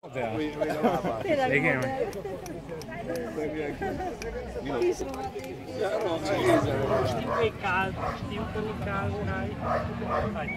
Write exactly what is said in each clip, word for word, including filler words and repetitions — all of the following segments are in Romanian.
Igen. Știu că e cald, știu că nu-i cald, hai. Hai.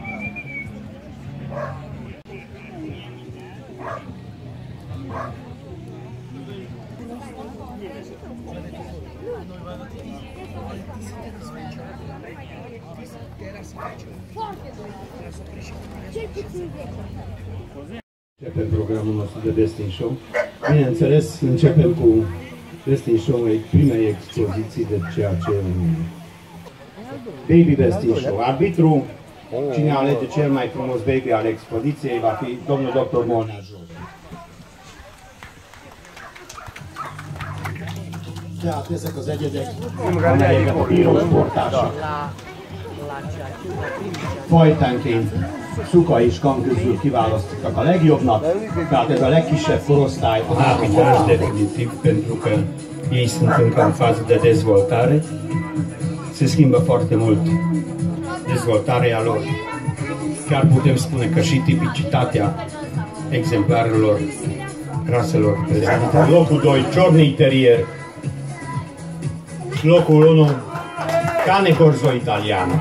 Începem programul nostru de Destin Show. Bineînțeles, începem cu Destin Show, primei expoziții de ceea ce Baby Destin Show. Arbitru, cine alege cel mai frumos baby al expoziției va fi domnul doctor Molnár Zsolt. Tehát ezek az egyedek, amelyeket a bírósportársak fajtánként Szuka és Kan közül kiválasztottak a legjobbnak, tehát ez a legkisebb korosztály a három definitív, pentru că ei sunt încă în fază de dezvoltare, se schimbă foarte mult dezvoltarea lor. Chiar putem spune că și tipicitatea exemplarelor raselor prezente. Locul doi, Ciornii Terrier. Locul unu, Cane Corso Italiano.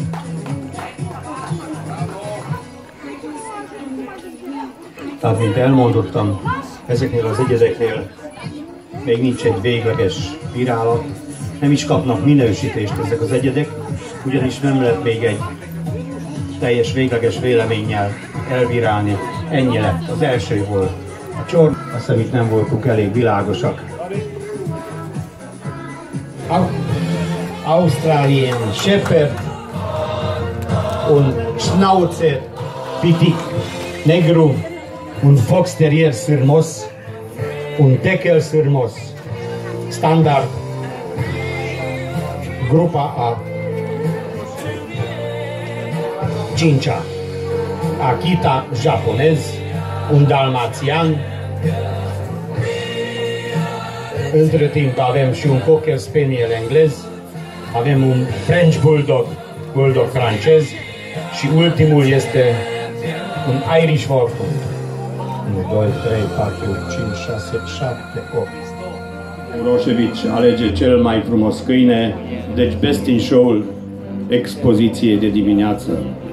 Tehát, mint elmondottam, ezeknél az egyedeknél még nincs egy végleges bírálat, nem is kapnak minősítést ezek az egyedek, ugyanis nem lehet még egy teljes végleges véleménnyel elbírálni. Ennyi lett, az első volt a Csorn, azt hiszem itt nem voltunk elég világosak. Australian Shepherd und Schnauzer Pitic Negru un Fox Terrier Sârmos, un Tekel Sârmos, standard, grupa a cincea, Akita japonez, un dalmațian. Între timp avem și un Cocker Spaniel englez, avem un French Bulldog, Bulldog francez și ultimul este un Irish Wolfhound. unu, doi, trei, patru, cinci, șase, șapte, opt. Uroșevici alege cel mai frumos câine, deci Best in Show-ul expoziției de dimineață.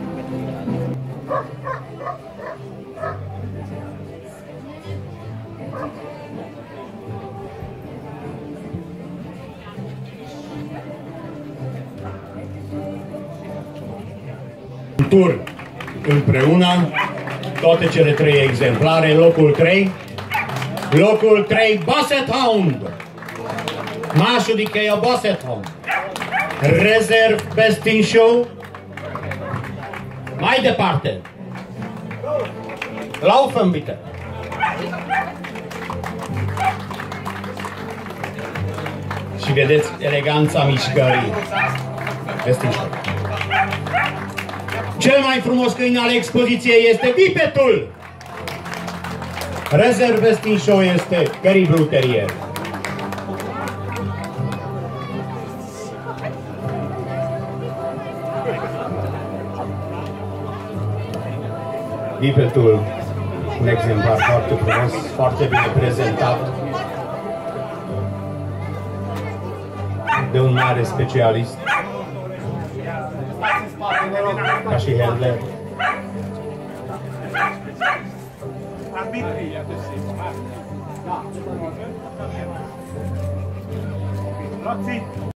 Tur împreună toate cele trei exemplare, locul trei, locul trei, Basset Hound, második a Basset Hound, rezerv Best in Show, mai departe, Laufen bitte. Și vedeți eleganța mișcării Best in Show. Cel mai frumos câine al expoziției este Vipetul. Rezerv Best in Show este Kerry Blue Terrier. Vipetul, un exemplar foarte frumos, foarte bine prezentat de un mare specialist ca și handler.